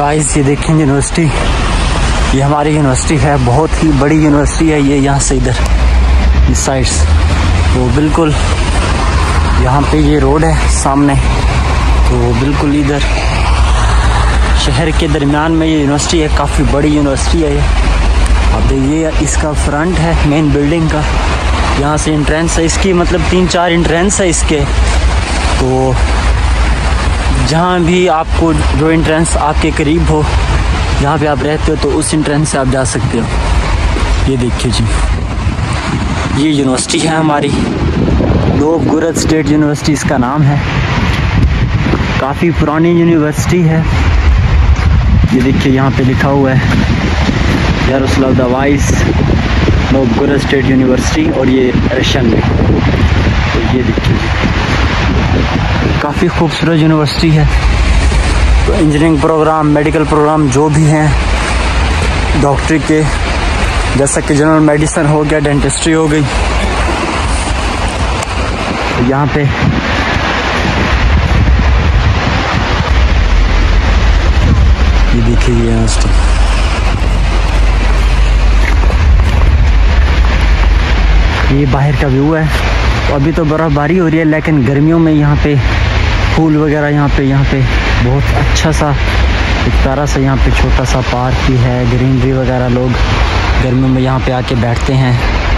Guys ये देखें university, ये हमारी यूनिवर्सिटी है, बहुत ही बड़ी यूनिवर्सिटी है ये। यहाँ से इधर इस साइड्स तो बिल्कुल यहाँ पे ये रोड है सामने, तो बिल्कुल इधर शहर के दरमियान में ये यूनिवर्सिटी है। काफ़ी बड़ी यूनिवर्सिटी है ये। अब देखिए इसका फ्रंट है मेन बिल्डिंग का, यहाँ से एंट्रेंस है इसकी, मतलब 3-4 एंट्रेंस है इसके। तो जहाँ भी आपको जो एंट्रेंस आपके करीब हो, जहाँ पे आप रहते हो, तो उस एंट्रेंस से आप जा सकते हो। ये देखिए जी, ये यूनिवर्सिटी है हमारी, नोवगोरोड स्टेट यूनिवर्सिटी इसका नाम है। काफ़ी पुरानी यूनिवर्सिटी है। ये देखिए यहाँ पे लिखा हुआ है Yaroslav the wise Novgorod state university, और ये रशियन में। तो ये देखिए काफ़ी खूबसूरत यूनिवर्सिटी है। तो इंजीनियरिंग प्रोग्राम, मेडिकल प्रोग्राम जो भी हैं डॉक्टरी के, जैसा कि जनरल मेडिसिन हो गया, डेंटिस्ट्री हो गई, तो यहाँ पे ये देखिए ये यूनिवर्सिटी। ये बाहर का व्यू है। तो अभी तो बर्फ़बारी हो रही है, लेकिन गर्मियों में यहाँ पे फूल वगैरह यहाँ पे बहुत अच्छा सा एक प्यारा सा यहाँ पे छोटा सा पार्क भी है, ग्रीनरी वगैरह। लोग गर्मियों में यहाँ पे आके बैठते हैं।